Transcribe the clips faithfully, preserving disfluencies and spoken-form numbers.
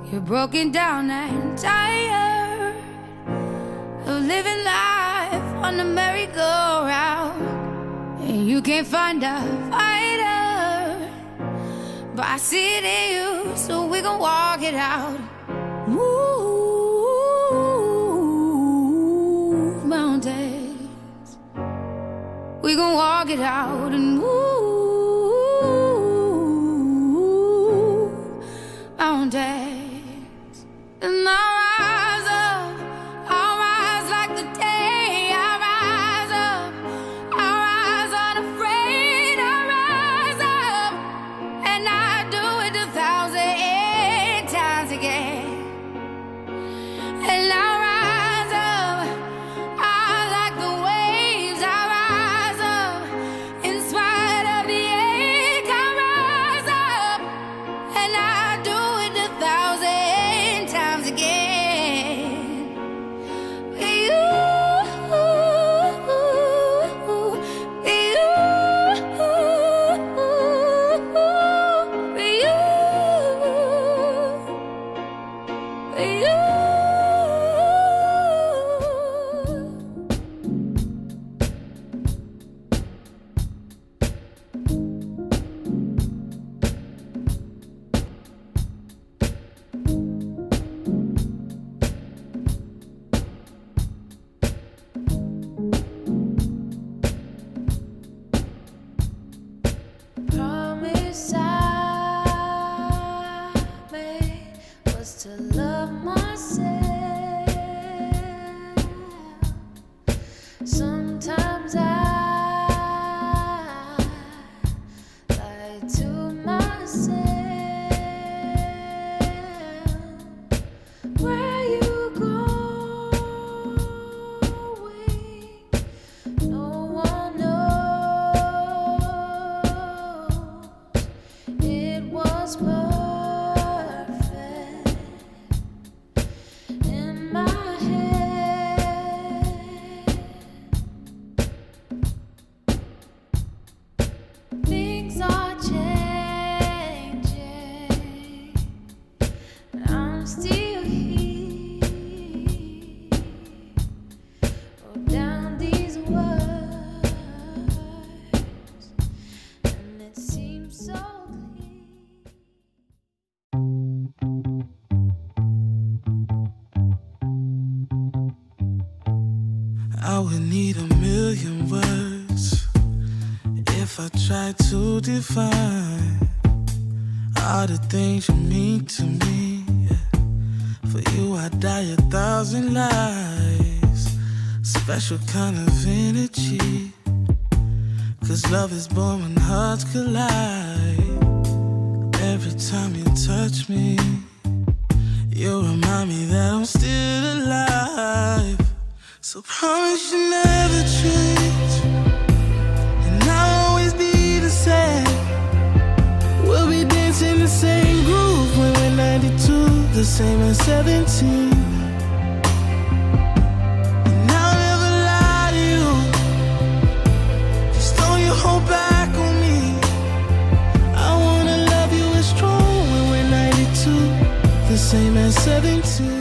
You're broken down and tired of living life on the merry-go-round, and you can't find a fighter, but I see it in you, so we gon' walk it out. Move mountains, we gon' walk it out and move mountains. And I'll rise up, I'll rise like the day. I'll rise up, I'll rise unafraid. I'll rise up, and I'll do it a thousand times again. And I'll rise up, I'll like the waves. I'll rise up, in spite of the ache. I'll rise up, and I'll do it a thousand times again. You, you, you, you. Promise I made was to love myself. Sometimes I lie to myself. Where you going? No one knows. It was perfect in my head. Things are changing, and I'm still here. Wrote down these words, and it seems so clear. I would need a million words if I tried to define all the things you mean to me. For you I'd die a thousand lives. Special kind of energy, 'cause love is born when hearts collide. Every time you touch me, you remind me that I'm still alive. So promise you never change, and I'll always be the same. We'll be dancing the same groove when we're ninety-two, the same as seventeen. And I'll never lie to you, just don't you hold back on me. I wanna love you as strong when we're ninety-two, the same as seventeen.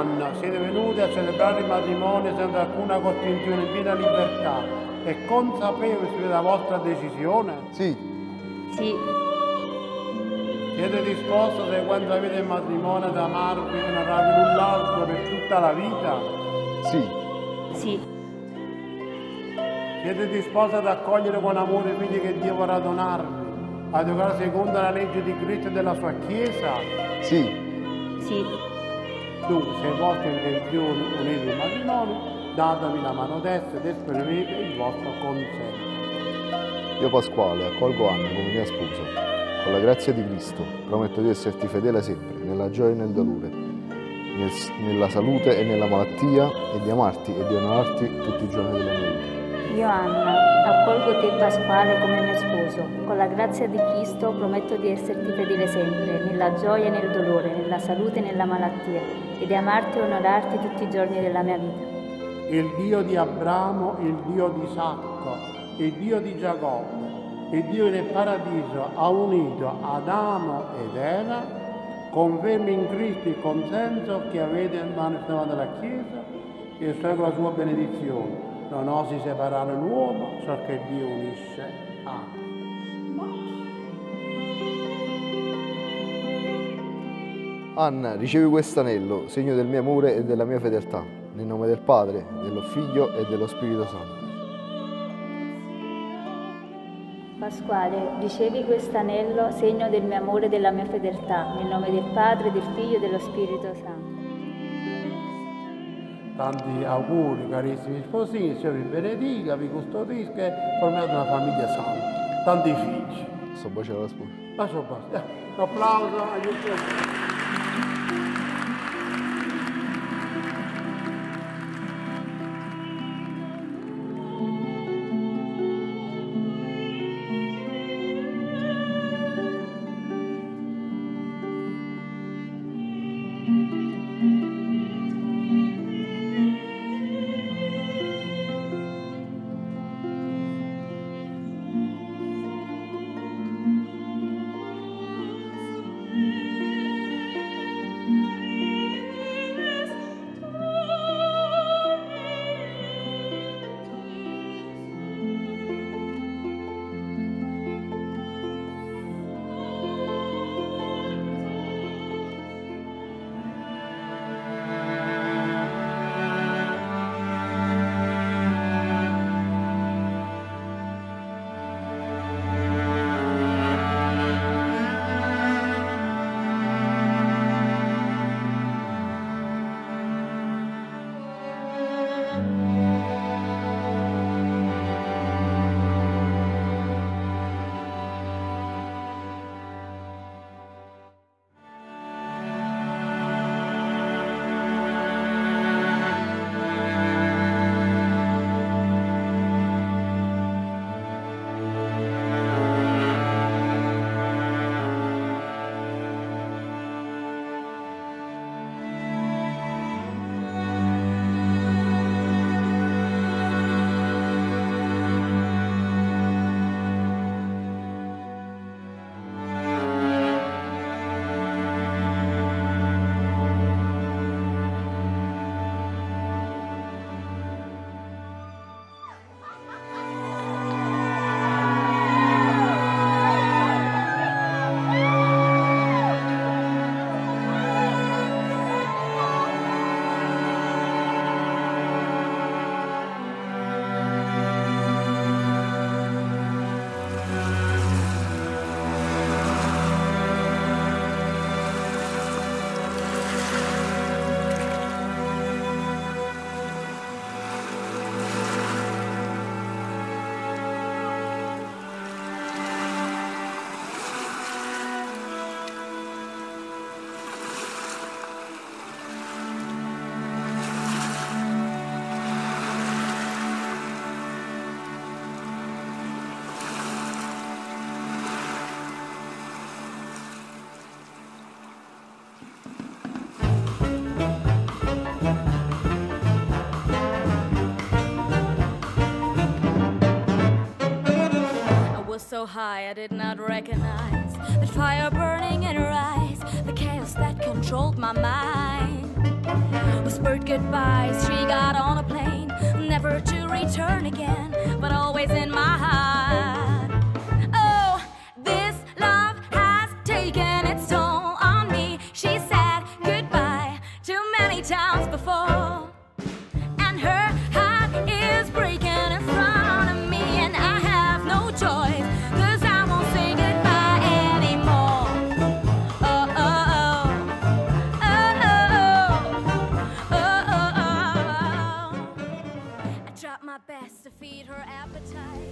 Anna, siete venuti a celebrare il matrimonio senza alcuna costrinzione, in piena libertà e consapevoli della vostra decisione? Sì. Sì. Siete disposti, se quando avete il matrimonio, ad amarvi e non amarvi l'un l'altro per tutta la vita? Sì. Sì. Siete disposti ad accogliere con amore i figli che Dio vorrà donarvi, ad educare secondo la legge di Cristo e della sua Chiesa? Sì. Sì. Dunque, se le vostre intenzioni unite il matrimonio, datemi la mano destra ed esprimete il vostro consenso. Io Pasquale accolgo Anna come mia sposa. Con la grazia di Cristo prometto di esserti fedele sempre, nella gioia e nel dolore, nel, nella salute e nella malattia, e di amarti e di onorarti tutti i giorni della mia vita. Io Anna, accolgo te Pasquale come mio sposo. Con la grazia di Cristo prometto di esserti fedele sempre, nella gioia e nel dolore, nella salute e nella malattia, e di amarti e onorarti tutti i giorni della mia vita. Il Dio di Abramo, il Dio di Isacco, il Dio di Giacobbe, il Dio nel paradiso ha unito Adamo ed Eva, confermi in Cristo il consenso che avete manifestato alla Chiesa e estraggo la sua benedizione. Non osi separare l'uomo, ciò che Dio unisce. Amen. Anna, ricevi questo anello, segno del mio amore e della mia fedeltà, nel nome del Padre, dello Figlio e dello Spirito Santo. Pasquale, ricevi quest'anello, segno del mio amore e della mia fedeltà, nel nome del Padre, del Figlio e dello Spirito Santo. Tanti auguri carissimi sposini, il Signore vi benedica, vi custodisca e formiate una famiglia santa, tanti figli. Sto baciando la sposa. Bacio, basta. Un applauso agli ultimi. So high I did not recognize the fire burning in her eyes, the chaos that controlled my mind. whispered goodbyes. She got on a plane, never to return again, but always in my heart. Oh, this love has taken its toll on me. She said goodbye too many times before, and her heart is breaking in front of me, and I have no choice, 'cause I won't say goodbye anymore. Oh, oh, oh, oh, oh, oh, oh, oh. I tried my best to feed her appetite.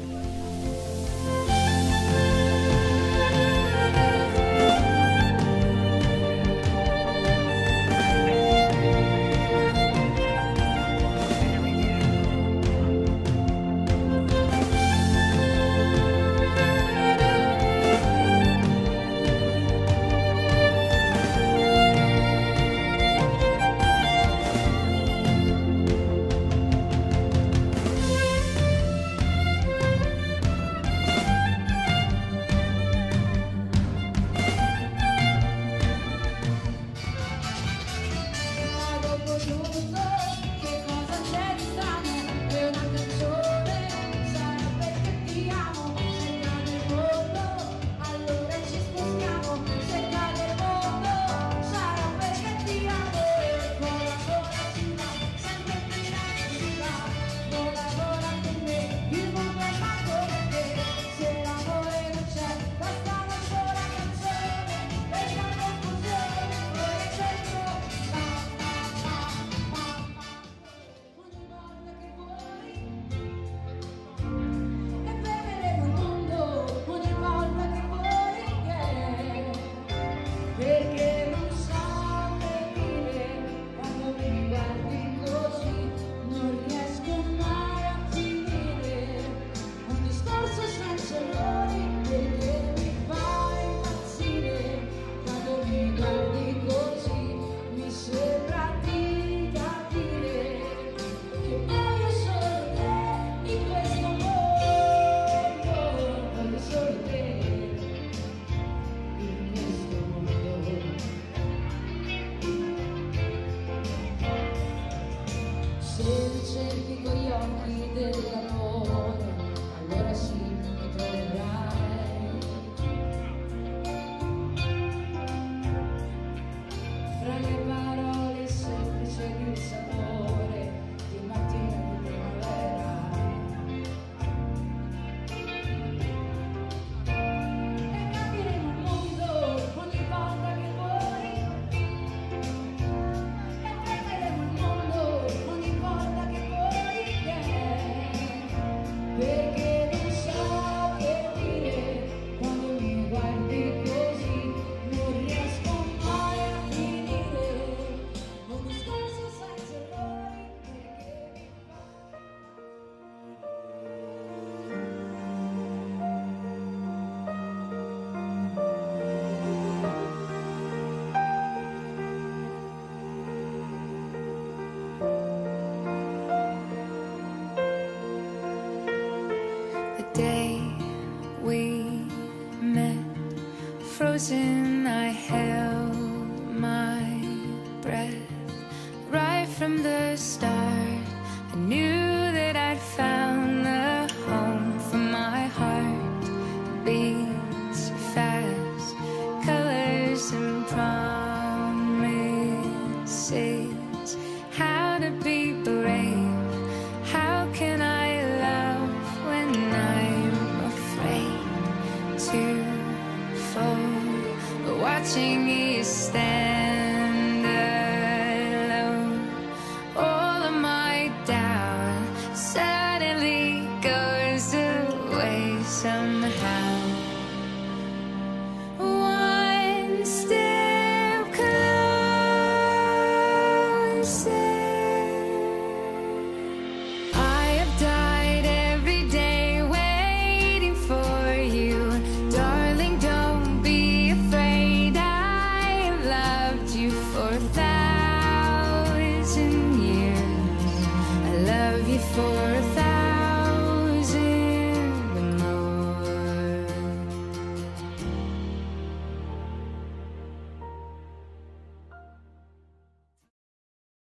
Frozen, I held my breath. Right from the start, I knew that I'd found the home for my heart. Beats fast, colors and promises. How to be brave, how can I love when I'm afraid to fall? Watching you stand